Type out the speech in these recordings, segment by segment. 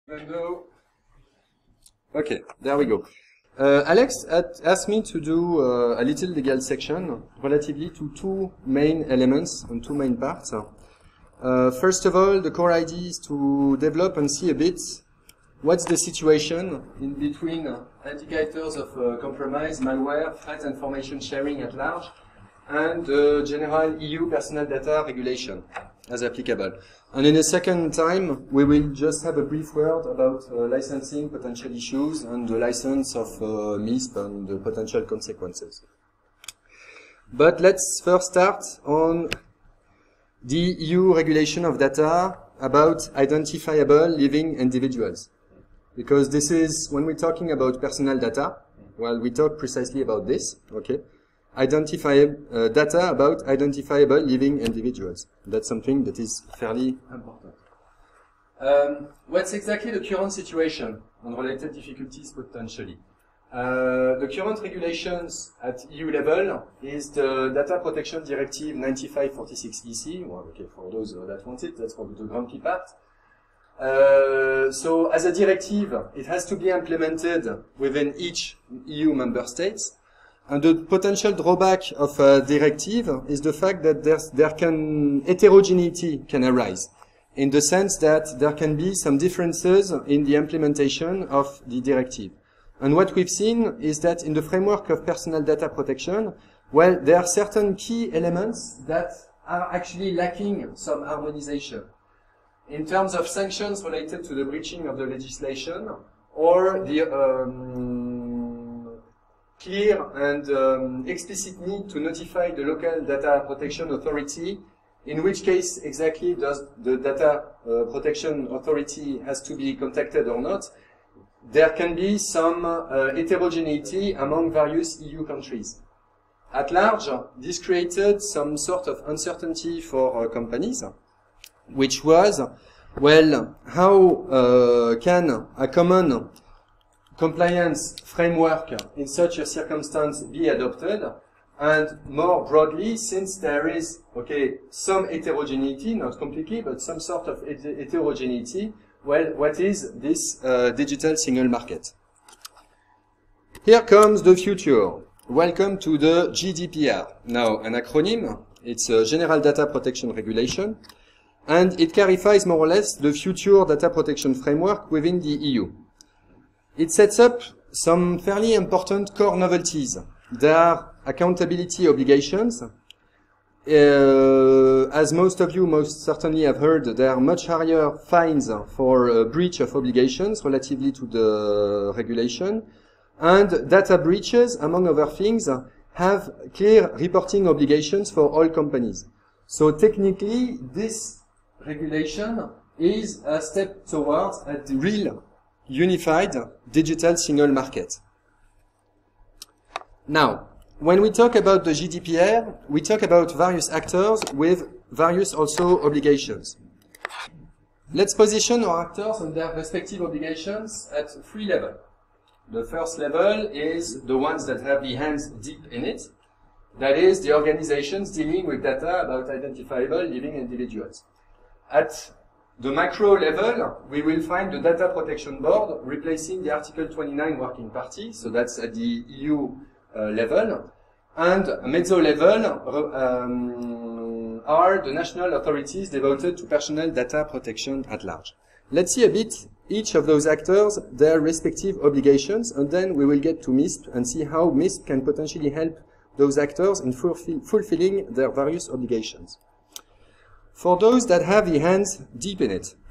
Okay, there we go. Alex asked me to do a little legal section relatively to two main elements and two main parts. First of all, the core idea is to develop and see a bit what's the situation in between indicators of compromise, malware, threat information sharing at large, and general EU personal data regulation as applicable. And in a second time, we will just have a brief word about licensing potential issues and the license of MISP and the potential consequences. But let's first start on the EU regulation of data about identifiable living individuals. Because this is, when we're talking about personal data, well, we talk precisely about this, okay? Data about identifiable living individuals. That's something that is fairly important. What's exactly the current situation and related difficulties potentially? The current regulations at EU level is the Data Protection Directive 95/46 EC. Well, okay, for those that want it, that's for the grumpy part. So as a directive, it has to be implemented within each EU member states. And the potential drawback of a directive is the fact that heterogeneity can arise, in the sense that there can be some differences in the implementation of the directive. And what we've seen is that in the framework of personal data protection, well, there are certain key elements that are actually lacking some harmonization. In terms of sanctions related to the breaching of the legislation, or the clear and explicit need to notify the local data protection authority, in which case exactly does the data protection authority has to be contacted or not, there can be some heterogeneity among various EU countries. At large, this created some sort of uncertainty for companies, which was, well, how can a common compliance framework in such a circumstance be adopted? And more broadly, since there is, okay, some heterogeneity, not completely, but some sort of heterogeneity, well, what is this digital single market? Here comes the future. Welcome to the GDPR. Now, an acronym, it's a General Data Protection Regulation, and it clarifies more or less the future data protection framework within the EU. It sets up some fairly important core novelties. There are accountability obligations. As most of you most certainly have heard, there are much higher fines for breach of obligations relatively to the regulation. And data breaches, among other things, have clear reporting obligations for all companies. So technically, this regulation is a step towards a real unified digital single market. Now, when we talk about the GDPR, we talk about various actors with various also obligations. Let's position our actors and their respective obligations at three levels. The first level is the ones that have the hands deep in it. That is, the organizations dealing with data about identifiable living individuals. At the macro level, we will find the Data Protection Board replacing the Article 29 Working Party, so that's at the EU level. And mezzo level are the national authorities devoted to personal data protection at large. Let's see a bit each of those actors, their respective obligations, and then we will get to MISP and see how MISP can potentially help those actors in fulfilling their various obligations. For those that have the hands deep in it.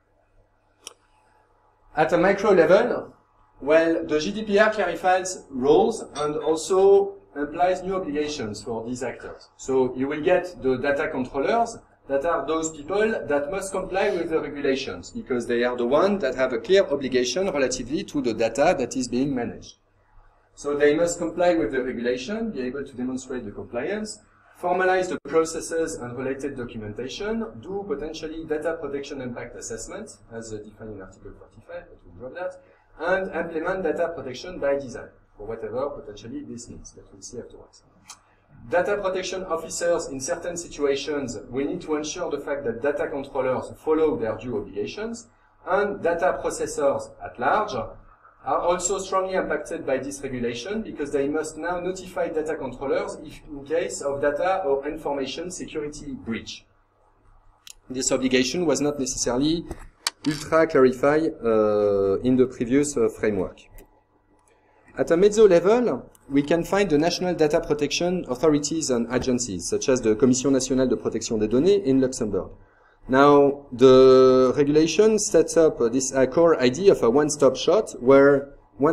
At a micro level, well, the GDPR clarifies roles and also implies new obligations for these actors. So you will get the data controllers, that are those people that must comply with the regulations, because they are the ones that have a clear obligation relatively to the data that is being managed. So they must comply with the regulation, be able to demonstrate the compliance, formalize the processes and related documentation, do potentially data protection impact assessment, as defined in Article 45, but we'll drop that, and implement data protection by design, for whatever potentially this means, that we'll see afterwards. Data protection officers, in certain situations, we need to ensure the fact that data controllers follow their due obligations, and data processors at large are also strongly impacted by this regulation because they must now notify data controllers if in case of data or information security breach. This obligation was not necessarily ultra clarified in the previous framework. At a mezzo level, we can find the national data protection authorities and agencies, such as the Commission nationale de protection des données in Luxembourg. Now, the regulation sets up this core idea of a one-stop shop, where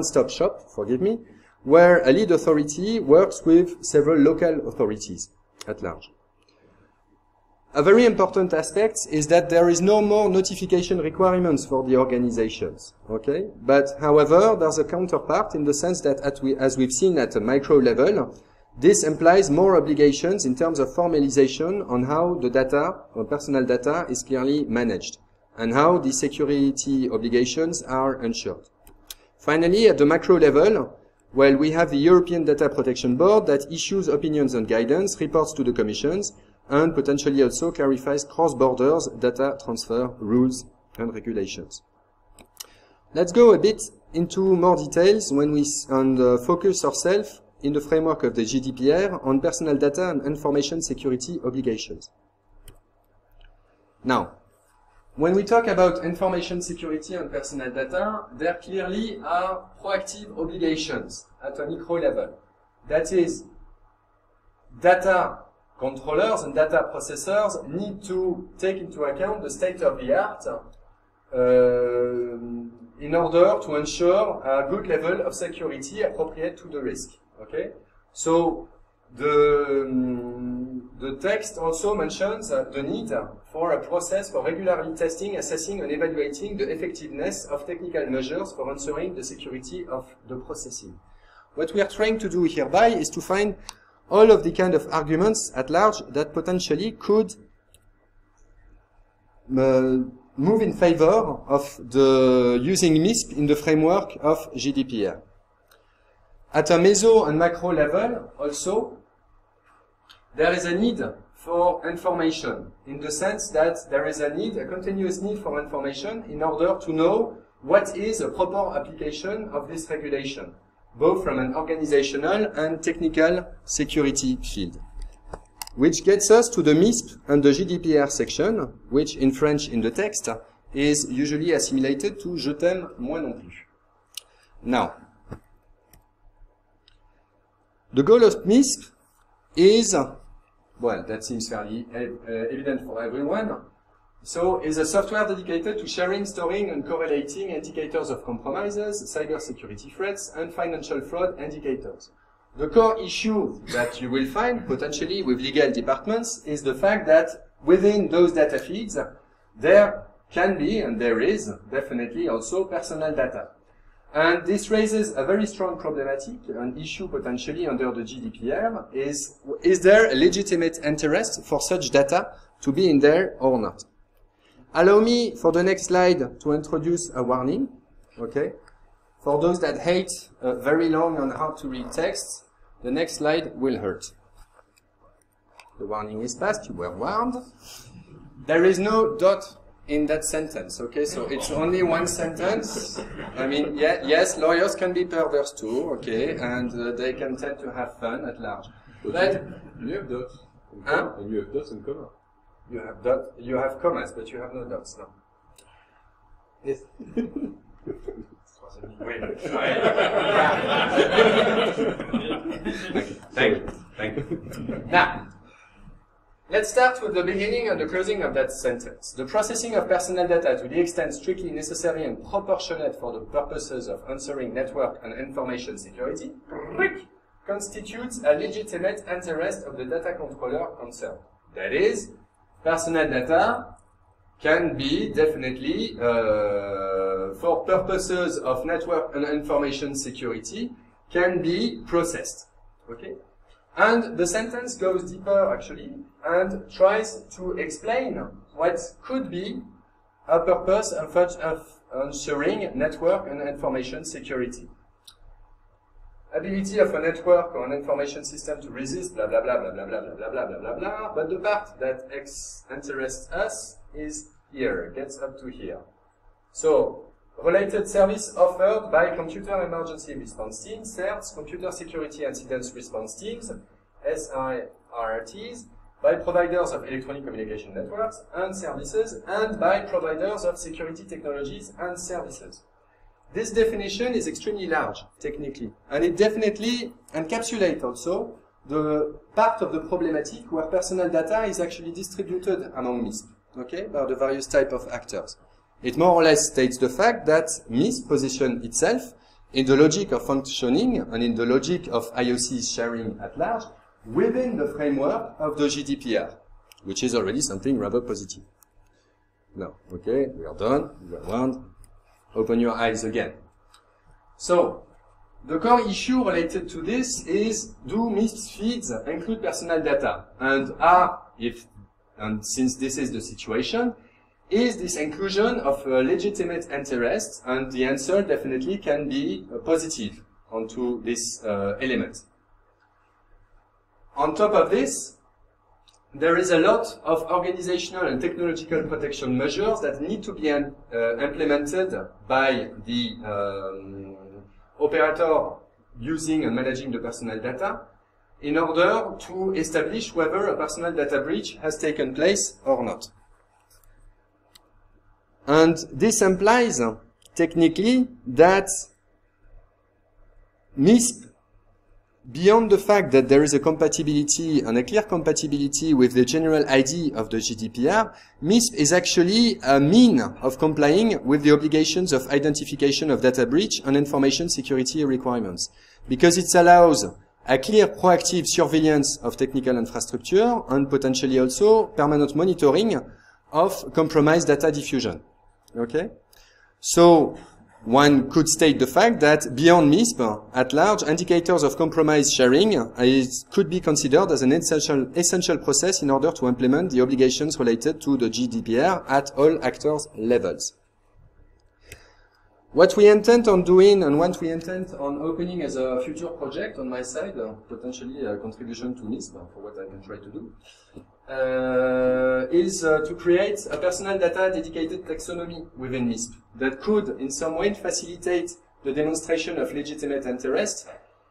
a lead authority works with several local authorities at large. A very important aspect is that there is no more notification requirements for the organizations, okay? But, however, there's a counterpart in the sense that as we've seen at a micro level, this implies more obligations in terms of formalization on how the data, or personal data, is clearly managed, and how the security obligations are ensured. Finally, at the macro level, well, we have the European Data Protection Board that issues opinions and guidance, reports to the commissions, and potentially also clarifies cross-border data transfer rules and regulations. Let's go a bit into more details when we focus ourselves in the framework of the GDPR on personal data and information security obligations. Now, when we talk about information security and personal data, there clearly are proactive obligations at a micro level. That is, data controllers and data processors need to take into account the state of the art in order to ensure a good level of security appropriate to the risk. Okay, so the text also mentions the need for a process for regularly testing, assessing, and evaluating the effectiveness of technical measures for ensuring the security of the processing. What we are trying to do hereby is to find all of the kind of arguments at large that potentially could move in favor of the using MISP in the framework of GDPR. At a meso and macro level, also, there is a need for information, in the sense that there is a continuous need for information in order to know what is a proper application of this regulation, both from an organizational and technical security field. Which gets us to the MISP and the GDPR section, which in French in the text is usually assimilated to Je t'aime, moi non plus. Now, the goal of MISP is, well, that seems fairly evident for everyone. So, is a software dedicated to sharing, storing, and correlating indicators of compromises, cybersecurity threats, and financial fraud indicators. The core issue that you will find, potentially, with legal departments is the fact that within those data feeds, there can be, and there is, definitely also personal data. And this raises a very strong problematic, an issue potentially under the GDPR, is there a legitimate interest for such data to be in there or not? Allow me, for the next slide, to introduce a warning, okay? For those that hate very long and hard to read texts, the next slide will hurt. The warning is passed, you were warned. There is no dot in that sentence, okay? So it's only one sentence. I mean, yes, lawyers can be perverse too, okay? And they can tend to have fun at large. But you have dots. And you have dots and comma. You have commas, but you have no dots, no. Yes. Thank you. Now, let's start with the beginning and the closing of that sentence. The processing of personal data to the extent strictly necessary and proportionate for the purposes of answering network and information security constitutes a legitimate interest of the data controller concerned. That is, personal data can be definitely, for purposes of network and information security, can be processed. Okay? And the sentence goes deeper, actually, and tries to explain what could be a purpose of ensuring network and information security. Ability of a network or an information system to resist, blah, blah, blah, blah, blah, blah, blah, blah, blah, blah, blah, but the part that interests us is here, gets up to here. So, related service offered by Computer Emergency Response Teams, CERTs, Computer Security Incident Response Teams, SIRTs, by providers of electronic communication networks and services, and by providers of security technologies and services. This definition is extremely large, technically, and it definitely encapsulates also the part of the problematic where personal data is actually distributed among MISP, okay, by the various type of actors. It more or less states the fact that MISP positions itself in the logic of functioning and in the logic of IOC sharing at large within the framework of the GDPR, which is already something rather positive. Now, okay, we are done, we are around. Open your eyes again. So, the core issue related to this is, do MISP feeds include personal data? And since this is the situation, is this inclusion of a legitimate interest? And the answer definitely can be positive onto this element. On top of this, there is a lot of organizational and technological protection measures that need to be implemented by the operator using and managing the personal data in order to establish whether a personal data breach has taken place or not. And this implies technically that MISP, beyond the fact that there is a compatibility and a clear compatibility with the general ID of the GDPR, MISP is actually a mean of complying with the obligations of identification of data breach and information security requirements, because it allows a clear proactive surveillance of technical infrastructure and potentially also permanent monitoring of compromised data diffusion. Okay? So, one could state the fact that beyond MISP, at large, indicators of compromise sharing could be considered as an essential process in order to implement the obligations related to the GDPR at all actors' levels. What we intend on doing and what we intend on opening as a future project on my side, potentially a contribution to MISP for what I can try to do, is to create a personal data dedicated taxonomy within MISP that could in some way facilitate the demonstration of legitimate interest,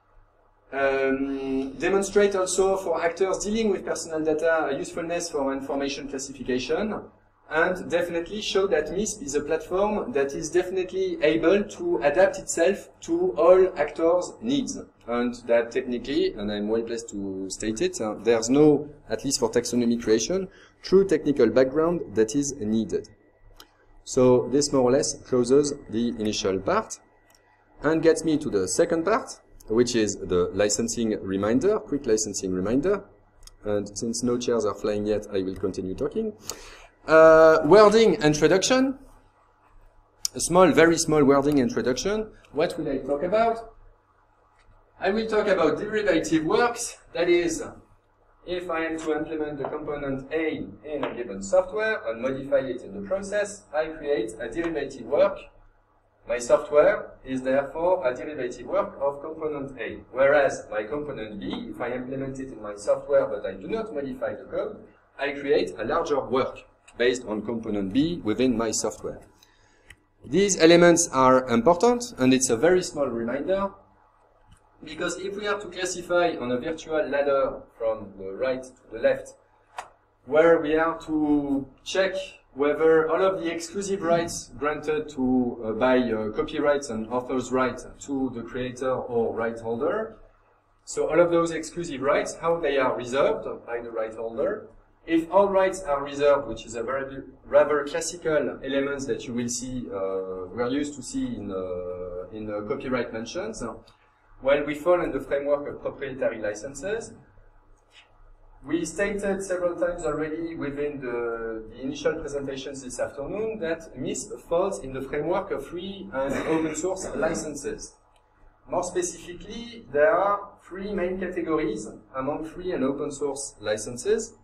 demonstrate also for actors dealing with personal data a usefulness for information classification, and definitely show that MISP is a platform that is definitely able to adapt itself to all actors' needs. And that technically, and I'm well placed to state it, there's no, at least for taxonomy creation, true technical background that is needed. So this more or less closes the initial part and gets me to the second part, which is the licensing reminder, quick licensing reminder. And since no chairs are flying yet, I will continue talking. Wording introduction. A small, very small wording introduction. What will I talk about? I will talk about derivative works. That is, if I am to implement the component A in a given software and modify it in the process, I create a derivative work. My software is therefore a derivative work of component A. Whereas my component B, if I implement it in my software but I do not modify the code, I create a larger work based on component B within my software. These elements are important, and it's a very small reminder, because if we are to classify on a virtual ladder from the right to the left, where we are to check whether all of the exclusive rights granted to by copyrights and author's right to the creator or right holder, so all of those exclusive rights, how they are reserved by the right holder. If all rights are reserved, which is a very rather classical element that you will see, we are used to see in copyright mentions, well, we fall in the framework of proprietary licenses. We stated several times already within the initial presentations this afternoon that MISP falls in the framework of free and open source licenses. More specifically, there are three main categories among free and open source licenses.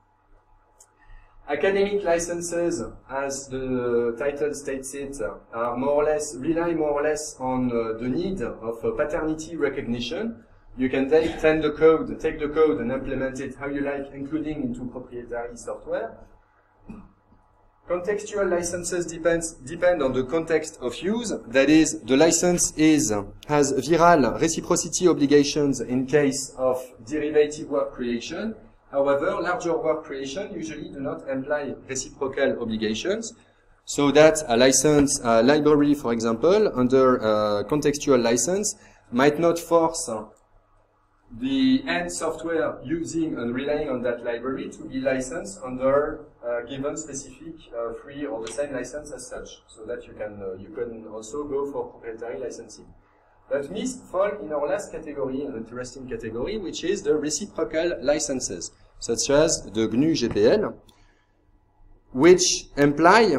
Academic licenses, as the title states it, are rely more or less on the need of paternity recognition. You can take the code and implement it how you like, including into proprietary software. Contextual licenses depend on the context of use. That is, the license has viral reciprocity obligations in case of derivative work creation. However, larger work creation usually do not imply reciprocal obligations. So that a license, a library, for example, under a contextual license, might not force the end software using and relying on that library to be licensed under a given specific free or the same license as such. So that you can also go for proprietary licensing. But MISP fall in our last category, an interesting category, which is the reciprocal licenses, such as the GNU GPL, which imply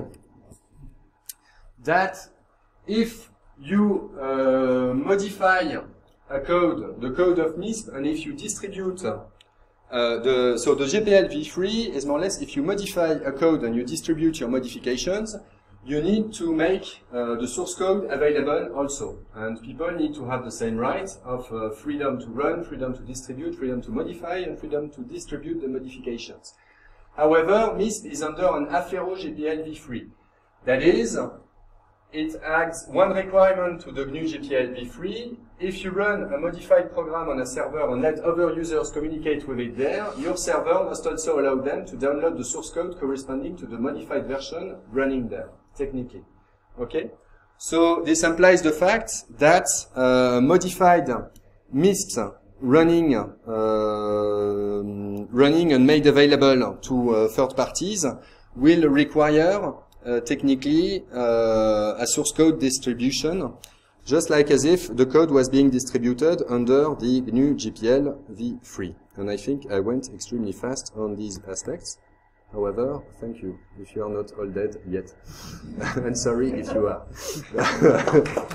that if you modify a code, the code of MISP, and if you distribute so the GPL v3 is more or less if you modify a code and you distribute your modifications, you need to make the source code available also. And people need to have the same right of freedom to run, freedom to distribute, freedom to modify, and freedom to distribute the modifications. However, MISP is under an Affero GPL v3. That is, it adds one requirement to the GNU GPL v3. If you run a modified program on a server and let other users communicate with it there, your server must also allow them to download the source code corresponding to the modified version running there, technically. Okay? So this implies the fact that modified MISPs running and made available to third parties will require technically a source code distribution, just like as if the code was being distributed under the GNU GPL v3. And I think I went extremely fast on these aspects. However, thank you if you are not all dead yet. And sorry if you are.